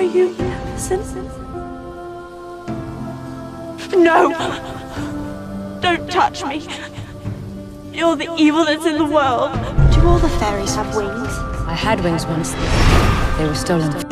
you Maleficent? No! Don't touch me. You're the evil that's in the world. Do all the fairies have wings? I had wings once. They were stolen.